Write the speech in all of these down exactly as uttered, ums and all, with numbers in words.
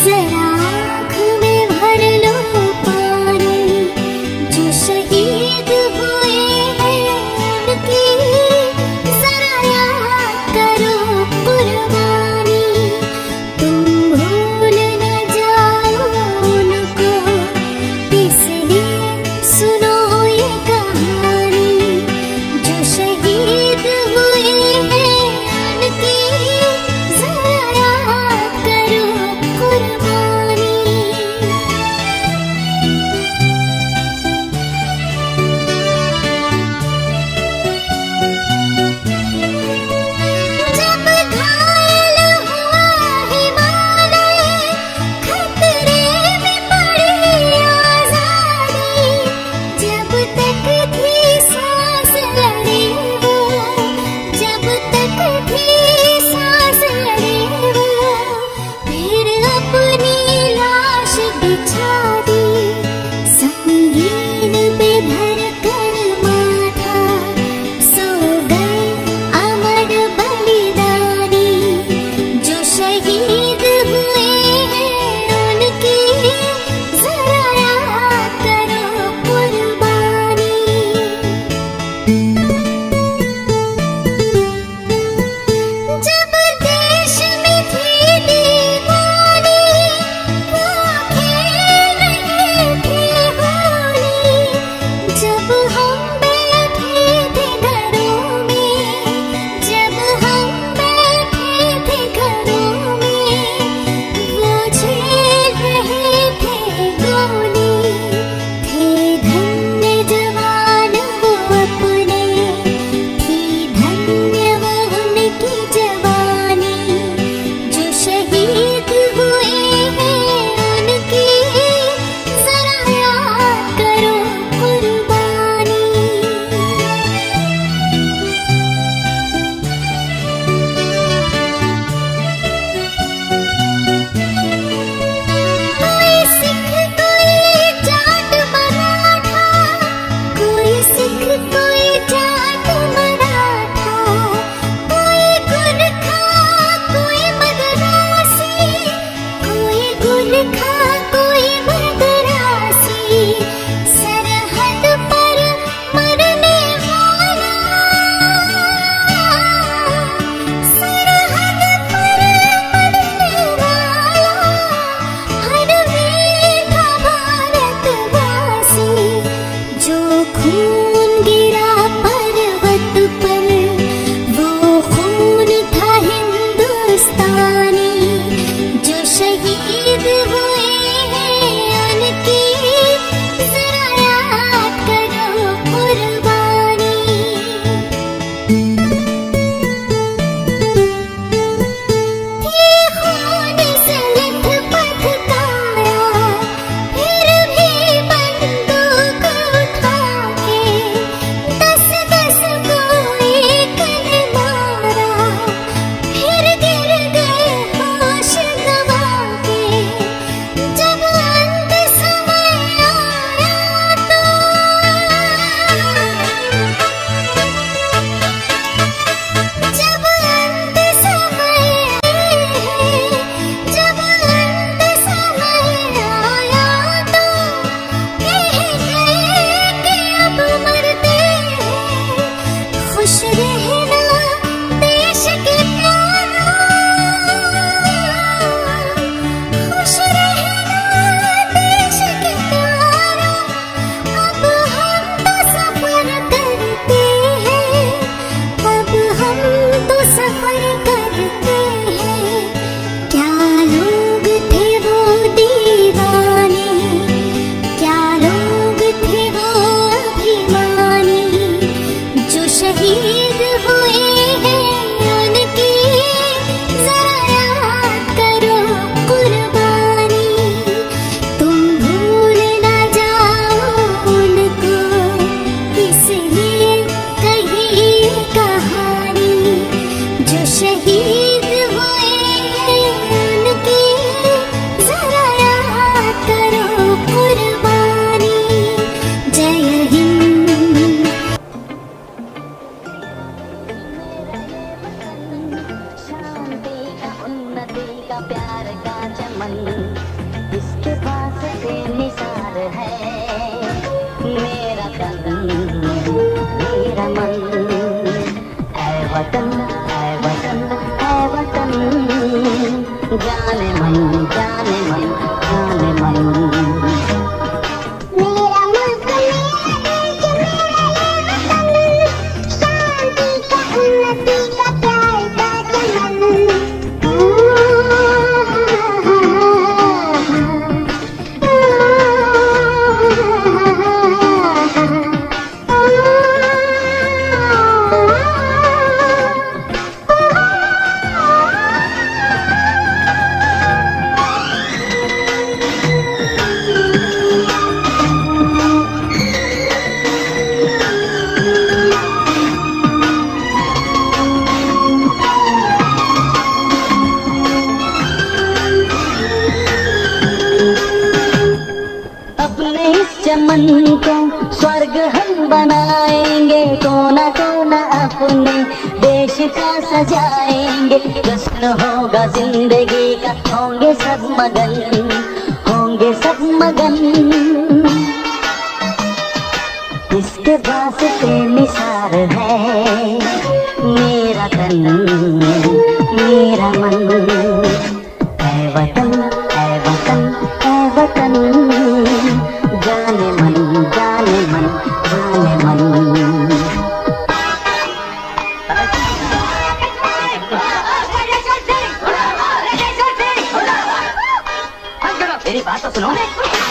जरा आँख में भर लो पानी, जो शहीद हुए हैं उनकी जरा याद करो कुर्बानी। तुम भूल न जाओ उनको, इसलिए सुनो ये कहानी, जो शहीद हुए हैं उनकी जरा याद करो कुर्बानी। जब घायल हुआ हिमालय, खतरे में पड़ी आजादी, जब तक थी सांस लड़े वो, जब तक थी सांस लड़े वो, फिर अपनी लाश बिछा दी, संगीन पे धर कर माथा, सो गए अमर बलिदानी, जो शहीद हुए हैं उनकी जरा याद करो कुर्बानी। जब देश में थी दीवानी, वो खेल रहे थे होली, जब हम बैठे थे घरों में, जब हम बैठे थे घरों में, वो झेल रहे थे गोली, थे धन्य जवान वो अपने, थी धन्य वो उनकी जवानी, जो शहीद हुए हैं उनकी जरा याद करो कुर्बानी। कोई सिख कोई जाट मराठा, कोई सिख कोई जाट मराठा, कोई गुरखा कोई मदरासी, कोई गुरखा कोई मदरासी, सरहद पर मरने वाला, सरहद पर मरने वाला, हर वीर था भारतवासी, जो खून गिरा पर्वत पर, वो खून था हिंदुस्तानी, जो शहीद हुए हैं उनकी जरा याद करो कुर्बानी। थी खून से लथपथ काया, फिर भी बंदूक उठा के, दस दस को एक ने मारा, फिर गिर गए होश गंवा के, जब अंत समय आया तो, जब अंत समय जब अंत समय आया तो, कह गए कि अब मरते हैं, खुश रहना देश के प्यारों, खुश रहना देश के प्यारों, अब हम तो सफर करते हैं, अब हम तो सफर करते हैं। क्या लोग थे वो दीवाने, क्या लोग थे वो अभिमानी, जो शहीद हुए हैं उनकी जरा याद करो कुर्बानी। तुम भूल न जाओ उनको, इसलिए कही ये कहानी, जो शहीद हुए हैं उनकी जरा याद करो कुर्बानी। जय हिंद। शांति का उन्नति का प्यार का चमन। वास्ते निसार है मेरा तन मेरा मन। ऐ वतन ऐ वतन ऐ वतन, जाने मन जाने मन जाने मन। मेरा मुल्क मेरा देश मेरा ये वतन, शांति का उन्नति का प्यार का चमन। चमन को स्वर्ग हम बनाएंगे, कोना कोना अपने देश का सजाएंगे। जश्न होगा जिंदगी का, होंगे सब मगन होंगे सब मगन। इसके वास्ते निसार है मेरा तन मेरा मन। ऐ वतन ऐ वतन ऐ वतन, जाने मन जाने मन जाने मन। मेरी बात तो सुनो।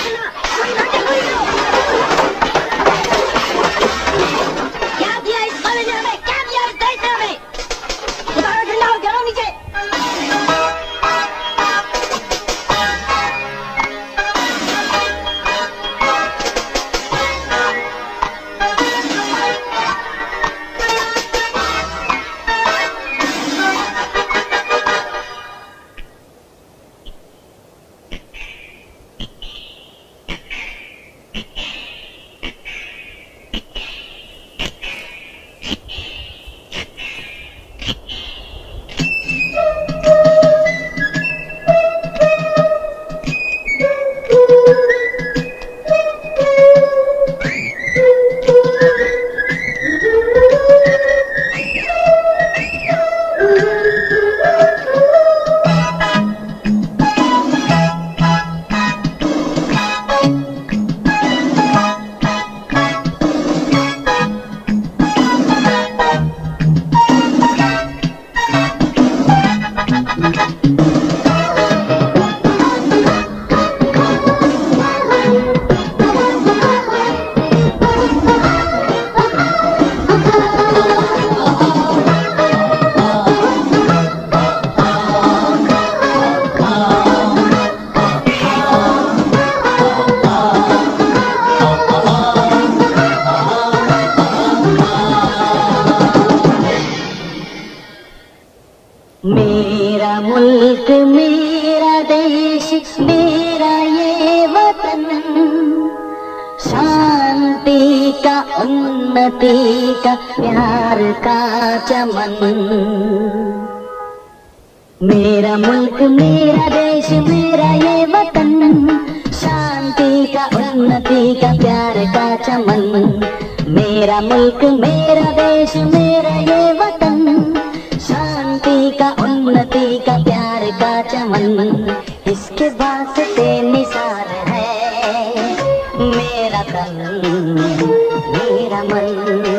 क्या दिया इस कॉलेज ने हमें, क्या दिया इस देश ने हमें? उतारो झंडा और गिरो नीचे। मेरा मुल्क मेरा देश मेरा ये वतन, शांति का उन्नति का प्यार का चमन। मेरा मुल्क मेरा देश मेरा ये वतन, शांति का उन्नति का प्यार का चमन। मेरा मुल्क मेरा देश मेरा ये वतन, शांति का उन्नति का प्यार का चमन। इसके वास्ते निसार है मेरा तन मेरा मन।